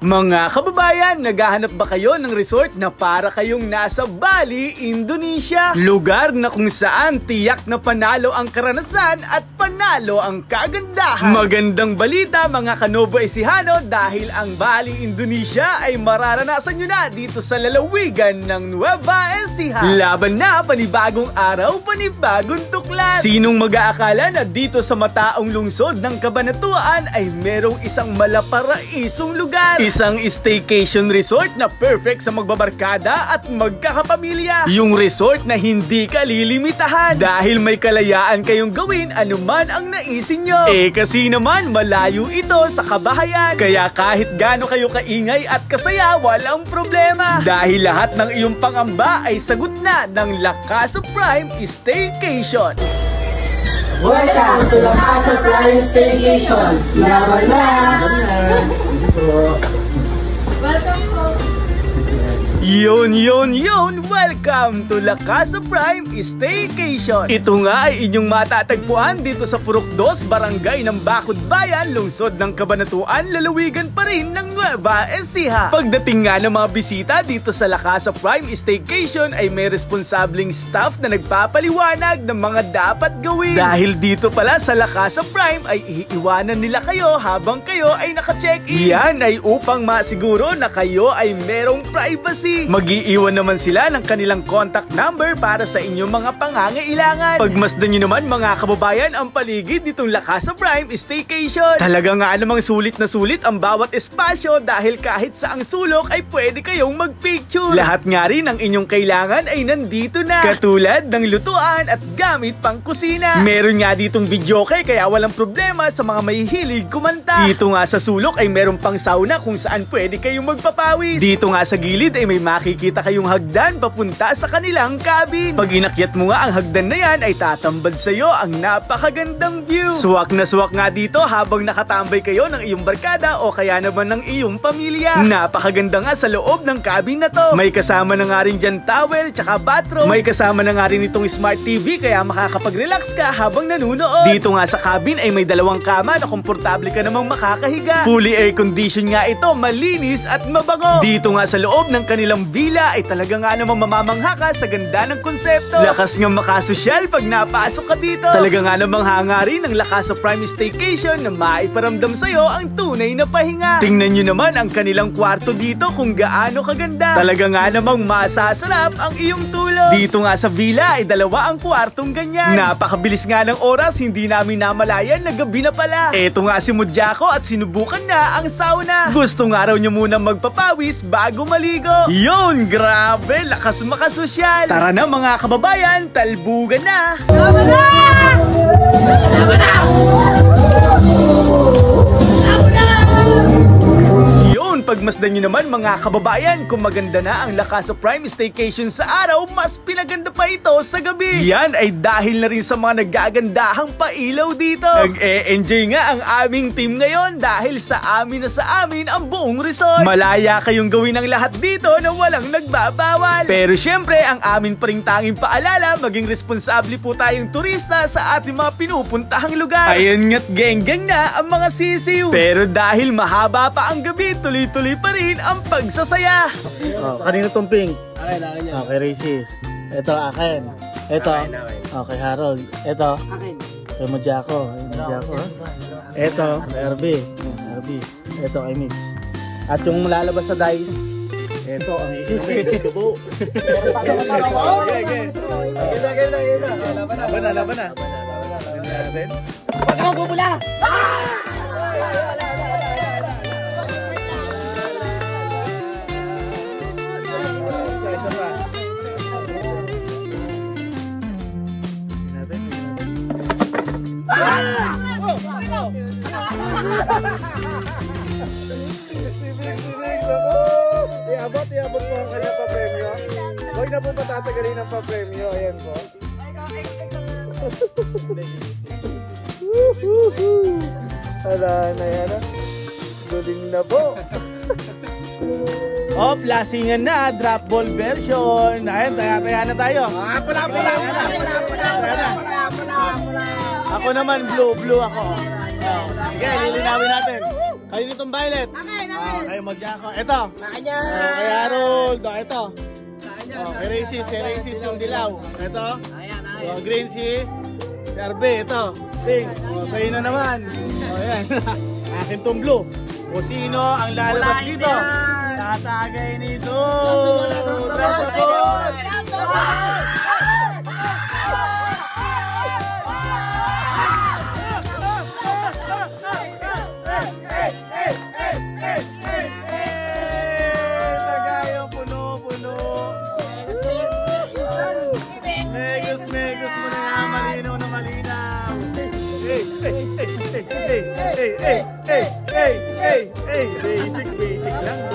Mga kababayan, naghahanap ba kayo ng resort na para kayong nasa Bali, Indonesia? Lugar na kung saan tiyak na panalo ang karanasan at panalo ang kagandahan. Magandang balita mga Kanovo Ecijano dahil ang Bali, Indonesia ay mararanasan nyo na dito sa lalawigan ng Nueva Ecija. Laban na, panibagong araw, panibagong tuklas. Sinong mag-aakala na dito sa mataong lungsod ng Cabanatuan ay merong isang malaparaisong lugar? Isang staycation resort na perfect sa magbabarkada at magkakapamilya. Yung resort na hindi ka lilimitahan dahil may kalayaan kayong gawin anuman ang naisin nyo. Kasi naman malayo ito sa kabahayan. Kaya kahit gaano kayo kaingay at kasaya, walang problema. Dahil lahat ng iyong pangamba ay sagot na ng La Casa Prime Staycation. Welcome to La Casa Prime Staycation. Laban na! Welcome po. Yun! Welcome to La Casa Prime Staycation. Ito nga ay inyong matatagpuan dito sa Purok 2, Barangay ng Bacod Bayan, lungsod ng Cabanatuan, lalawigan pa rin ng Nueva Ecija. Pagdating nga ng mga bisita dito sa La Casa Prime Staycation ay may responsableng staff na nagpapaliwanag ng mga dapat gawin. Dahil dito pala sa La Casa Prime ay iiwanan nila kayo habang kayo ay naka-check-in. Yan ay upang masiguro na kayo ay merong privacy. Mag-iiwan naman sila ng kanilang contact number para sa inyong mga pangangailangan. Pagmasdan nyo naman mga kababayan ang paligid ditong La Casa Prime Staycation. Talaga nga namang sulit na sulit ang bawat espasyo dahil kahit saang sulok ay pwede kayong magpicture. Lahat nga rin ang inyong kailangan ay nandito na. Katulad ng lutuan at gamit pang kusina. Meron nga ditong videoke kaya walang problema sa mga mahihilig kumanta. Dito nga sa sulok ay meron pang sauna kung saan pwede kayong magpapawis. Dito nga sa gilid ay may makikita kayong hagdan papunta sa kanilang cabin. Pag inakyat mo nga ang hagdan na yan ay tatambad sa'yo ang napakagandang view. Swak na swak nga dito habang nakatambay kayo ng iyong barkada o kaya naman ng iyong pamilya. Napakaganda nga sa loob ng cabin na to. May kasama na nga rin dyan towel tsaka bathroom. May kasama na nga rin itong smart TV kaya makakapag-relax ka habang nanunood. Dito nga sa cabin ay may dalawang kama na komportable ka namang makakahiga. Fully air condition nga ito, malinis at mabango. Dito nga sa loob ng kanilang villa ay talaga nga namang mamamangha ka sa ganda ng konsepto. Lakas nga makasosyal pag napasok ka dito. Talaga nga namang hangarin ng La Casa Prime Staycation na maiparamdam sa'yo ang tunay na pahinga. Tingnan nyo naman ang kanilang kwarto dito kung gaano kaganda. Talaga nga namang masasarap ang iyong tulog. Dito nga sa villa ay dalawa ang kwartong ganyan. Napakabilis nga ng oras, hindi namin namalayan na gabi na pala. Eto nga si Mudyako at sinubukan na ang sauna. Gusto nga raw nyo munang magpapawis bago maligo. Yun, grabe, lakas makasosyal. Tara na mga kababayan, talbugan na! Laban na! Laban na! Laban na! Yun, pagmasdan nyo naman mga kababayan, kung maganda na ang La Casa Prime Staycation sa araw, mas pinaganda pa ito sa gabi. Yan ay dahil na rin sa mga nagagandahang pailaw dito. Nag-e-enjoy nga ang aming team ngayon dahil sa amin ang buong resort. Malaya kayong gawin ang lahat dito na walang nagbabawal. Pero syempre, ang amin pa ring tanging paalala, maging responsable po tayong turista sa ating mga pinupuntahang lugar. Ayan nga't geng-geng na ang mga sisiw. Pero dahil mahaba pa ang gabi, tuloy-tuloy pa rin ang pagsasaya. Kanino tong pink? Akin yan. Okay, Races. Ito, akin. Ito, okay, Harold. Ito, Akin. kay Mudyako. Ito, kay RB. Ito, kay Mix. At yung lalabas sa dice, ito, ang ikinamit. Kubo. Laban na. Ako, bubula! Iabot po ang kanyang pa-premyo. Huwag na po patatagalin ang pa-premyo. Ayan po. Wala na yan. Duling na po. Lasingan na. Drop ball version. Ayan, taya na tayo. Pula! Ako naman blue ako. Sige, lilinawin natin. Ayun itong Violet. Akin. Kayo mag-jako. Ito. Kanya. Kay Harold. Ito. Kay Racist yung dilaw. Ito. Green si Arbe. Ito. Pink. Sa'yo na naman. Ayan. Akin tong blue. O sino ang lalabas dito? Tatagay nito. Tagayong puno-puno. Megus mo na nga, malinaw na malinaw. Basic lang.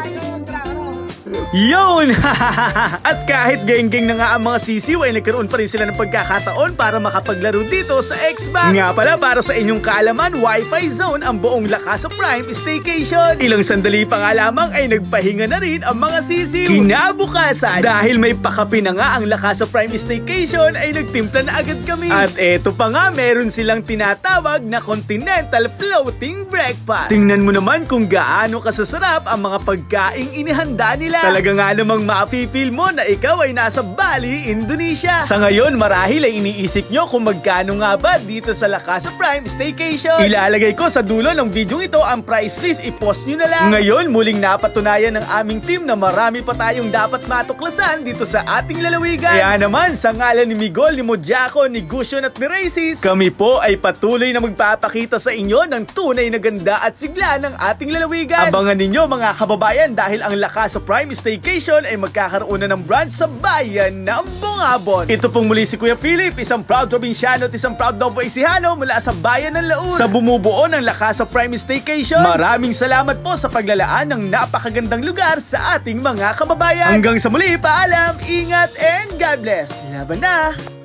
Yun! At kahit geng-geng na nga ang mga sisiw ay nagkaroon pa rin sila ng pagkakataon para makapaglaro dito sa Xbox. Nga pala, para sa inyong kaalaman, Wi-Fi zone ang buong Lakas of Prime Staycation. Ilang sandali pa nga lamang ay nagpahinga na rin ang mga sisiw. Kinabukasan, dahil may pakapi na nga ang Lakas of Prime Staycation, ay nagtimpla na agad kami. At eto pa nga, meron silang tinatawag na Continental Floating Breakfast. Tingnan mo naman kung gaano kasasarap ang mga pagkaing inihanda nila. Talaga nga namang ma-feel mo na ikaw ay nasa Bali, Indonesia. Sa ngayon, marahil ay iniisip nyo kung magkano nga ba dito sa Lakas of Prime Staycation. Ilalagay ko sa dulo ng video ito ang price list, i-post nyo na lang. Ngayon, muling napatunayan ng aming team na marami pa tayong dapat matuklasan dito sa ating lalawigan. Kaya naman, sa ngalan ni Migol, ni Mojako, ni Gusion at ni Racist, kami po ay patuloy na magpapakita sa inyo ng tunay na ganda at sigla ng ating lalawigan. Abangan ninyo mga kababayan dahil ang Lakas of Prime Staycation ay magkakaroon na ng branch sa bayan ng Bungabon. Ito pong muli si Kuya Philip, isang proud probinsyano at isang proud Novoecijano mula sa bayan ng Laur. Sa bumubuo ng Lakas of Prime Staycation, maraming salamat po sa paglalaan ng napakagandang lugar sa ating mga kababayan. Hanggang sa muli, paalam, ingat, and God bless. Laban na!